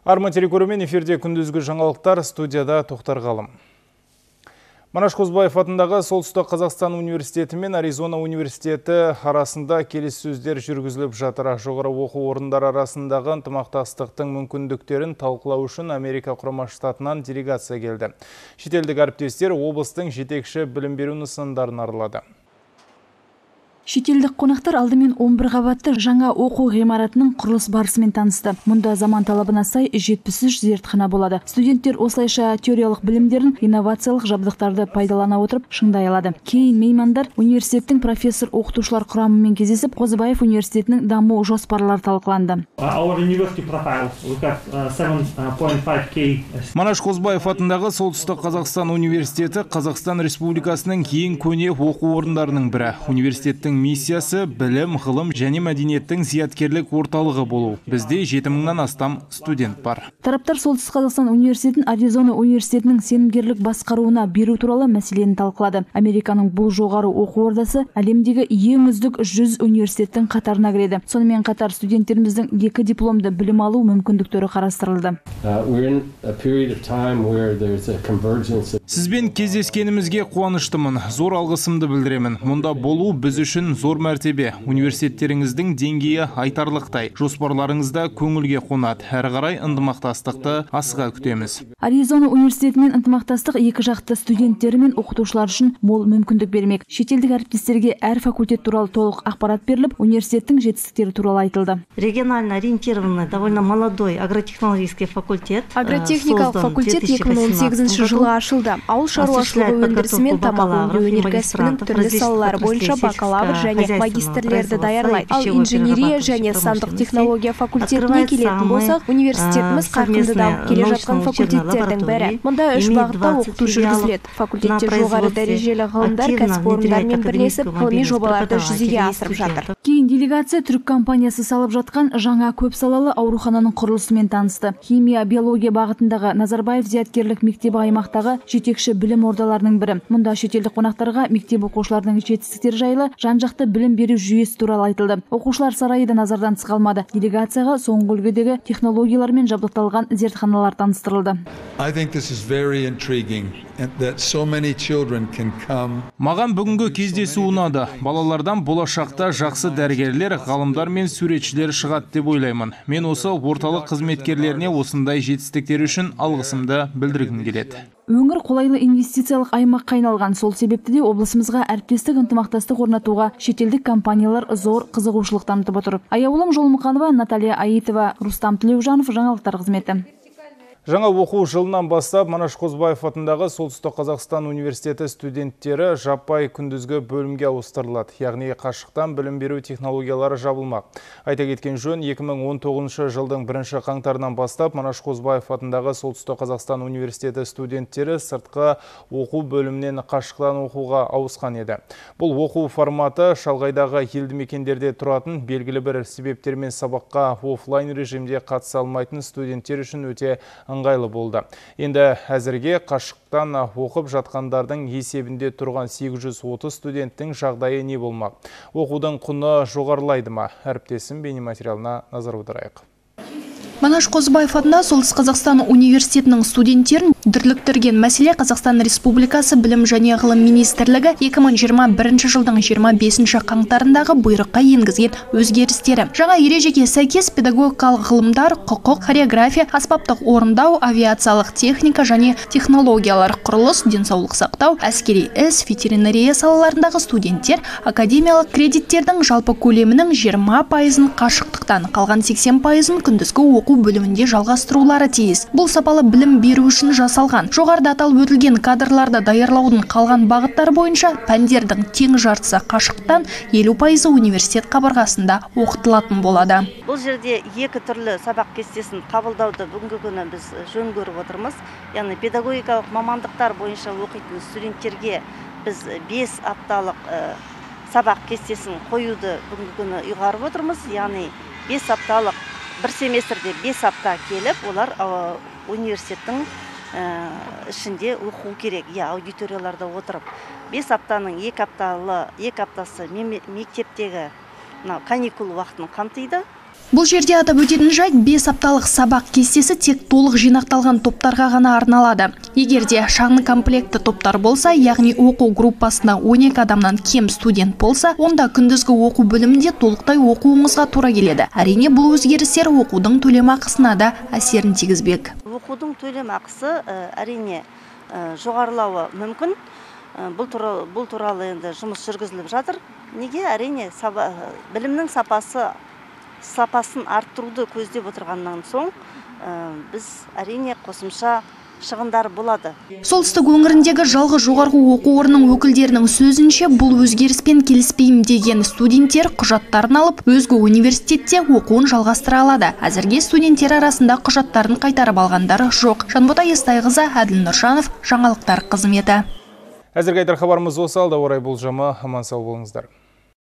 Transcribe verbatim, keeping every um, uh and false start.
Арматери көрімен эфирде күндізгі жаңалықтар, студияда Тоқтар Ғалым. Манаш Қозыбаев атындағы Солтүстік Қазақстан университеті мен Аризона университеті арасында келіссөздер жүргізіліп жатыр. Жоғары оқу орындары арасындағы ынтымақтастықтың мүмкіндіктерін талқылау үшін Америка құрама штатынан делегация келді. Шетелдік әріптестер облыстың жетекші білім беру нысандарын аралады. Шетелдік қонақтар алдымен он бір қабатты жаңа оқу ғимаратының құрылыс барысымен танысты. Мұнда заман талабына сай жетпіс үш зертхана болады. Студенттер осылайша теориялық білімдерін инновациялық жабдықтарды пайдалана отырып шыңдай алады. Кейін меймандар университеттің профессор оқытушылар құрамымен кездесіп, Қозыбаев университетінің даму жоспарлары талқыланды. Манаш Қозыбаев атындағы Солтүстік Қазақстан университеті Қазақстан Республикасының ең көне оқу орындарының бірі. Университеттің миссиясы білім, ғылым және мәдениеттің зияткерлік орталығы болу. Бізде жеті мыңнан астам студент бар. Тараптар Солтүстік Қазақстан университетін Аризона университетінің сенімгерлік басқаруына беру туралы мәселені талқылады. Американың бұл жоғары оқу ордасы әлемдегі ең үздік жүз университеттің қатарына кіреді. Сонымен қатар студенттеріміздің екі дипломды білім алу мүмкіндіктері қарастырылды. Сізбен кездескенімізге қуаныштымын. Зор алғысымды білдіремін. Мұнда болу біз үшін зор мәртебе. Университеттеріңіздің деңгейі айтарлықтай. Жоспарларыңызда көңілге қонады. Әрі қарай ынтымақтастықты асыға күтеміз. Аризона университетімен ынтымақтастық екі жақты студенттері мен оқытушылар үшін мол мүмкіндік бермек. Шетелдік әріптестерге әр факультет туралы толық ақпарат беріліп, университеттің жетістіктері туралы айтылды. Регионально ориентированный, довольно молодой агротехнологический факультет. Агротехникалық факультет екі мың он сегізінші жылы ашылды. Ауыл шаруашылығы өндірісі мен тамақ өңдеу өнеркәсібінің түрлі салалары бойынша бакалавр және магистрлерді даярлайды. Ал инженерия және сандық технология факультетіне келетін болсақ, университетіміз қарқынды дамып келе жатқан факультеттердің бірі. Мұнда үш бағытта оқыту жүргізіледі. Факультетте жоғары дәрежелі ғылымдар кәсіпорындармен бірлесіп ғылыми жобаларды жүзеге асырып жатыр. Кейін делегация түрік компаниясы салып жатқан жаңа көп салалы аурухананың құрылысымен танысты. Химия, биология бағытындағы Назарбаев зияткерлік мектебі аймақтағы жетекші білім ордаларының бірі. Мұнда шетелдік қонақтарға мектеп оқушыларының жетістіктері жайлы жан-жақты білім беру жүйесі туралы айтылды. Оқушылар сарайы да назардан тыс қалмады. Делегацияға соңғы үлгідегі технологиялармен жабдықталған зертханалар таныстырылды. Маған бүгінгі кездесу ұнады. Балалардан болашақта жақсы дәрігерлер, ғалымдар мен суретшілер шығады деп ойлаймын. Мен осы орталық қызметкерлеріне осындай жетістіктер үшін алғысымды білдіргім келеді. Өңір қолайлы инвестициялық аймаққа айналған. Сол себепті де облысымызға әріптестік ынтымақтастық орнатуға шетелдік компаниялар зор қызығушылық танытып отыр. Аяулым Жолмұқанова, Наталья Аитова, Рустам Тілеужанов, жаңалықтар қызметі. Жаңа оқу жылынан бастап Манаш Қозыбаев атындағы Солтүстік Қазақстан университеті студенттері жаппай күндізгі бөлімге ауыстырылады. Яғни қашықтан білім беру технологиялары жабылмақ. Айта кеткен жөн, екі мың он тоғызыншы жылдың бірінші қаңтарынан бастап Манаш Қозыбаев атындағы Солтүстік Қазақстан университеті студенттері сыртқы оқу бөлімнен қашықтан оқуға ауысқан еді. Бұл оқу форматы шалғайдағы елді мекендерде тұратын белгілі бір себептермен сабаққа офлайн режимде қатыса алмайтын студенттер үшін өте ыңғайлы болды. Енді әзірге қашықтан оқып жатқандардың есебінде тұрған сегіз жүз отыз студенттің жағдайы не болмақ? Оқудың құны жоғарылайды ма? Әріптесім бейнематериалына назар аударайық. Манаш Қозыбаев атындағы Солтүстік Қазақстан университетінің студенттерін дүрліктірген мәселе Қазақстан Республикасы білім және ғылым министрлігі екі мың жиырма бірінші жылдың жиырма бесінші қаңтарындағы бұйрыққа енгізген өзгерістері. Жаңа ережеге сәйкес педагогикалық ғылымдар, құқық, хореография, аспаптық орындау, авиациялық техника және технологиялар, құрылыс, денсаулық сақтау, әскери іс, ветеринария салаларындағы студенттер академиялық кредиттердің жалпы көлемінің жиырма пайызын қашықтықтан, қалған сексен пайызын күндізгі оқу бөлімінде жалғастырулары тиіс. Бұл сапалы білім беру үшін жасалған. Жоғарыда аталып өтілген кадрларды даярлаудың қалған бағыттары бойынша пәндердің тең жартысы қашықтан, елу пайызы университет қабырғасында оқытылатын болады. Бұл жерде екі түрлі сабақ кестесін қабылдауды бүгінгі күні біз жөн көріп отырмыз. Яғни педагогикалық мамандықтар бойынша оқитын студенттерге біз бес апталық сабақ кестесін қоюды бүгінгі күні ұйғарып отырмыз. Яғни бес апталық бір семестрде бес апта келіп, олар университеттің ішінде оқу керек, я аудиторияларда отырып. бес аптаның екі апталы, екі аптасы мектептегі каникул уақытын қамтиды. Бұл жерде атап өтетін жайт, бес апталық сабақ кестесі тек толық жинақталған топтарға ғана арналады. Егер де шағын комплекті топтар болса, яғни оқу группасында он екі адамнан кем студент болса, онда күндізгі оқу бөлімінде толықтай оқуыңызға тура келеді. Әрине, бұл өзгерістер оқудың төлемақысына да әсерін тигізбек. Оқудың төлемақысы әрине жоғарылауы мүмкін. Бұл туралы, бұл туралы енді жұмыс жүргізіліп жатыр. Неге? Әрине, білімнің сапасы сапасын арттыруды көздеп отырғаннан соң біз әрине қосымша шығындар болады. Солтүстік өңіріндегі жалғыз жоғарғы оқу орнының өкілдерінің сөзінше, бұл өзгеріспен келіспеймін деген студенттер құжаттарын алып, өзге университетте оқуын жалғастыра алады. Әзірге студенттер арасында құжаттарын қайтарып алғандар жоқ. Жанбота Естайқызы, Әділ Нұршанов, жаңалықтар қызметі. Әзірге айтар хабарымыз осы. Алда орай болжамы, аман сау болыңыздар.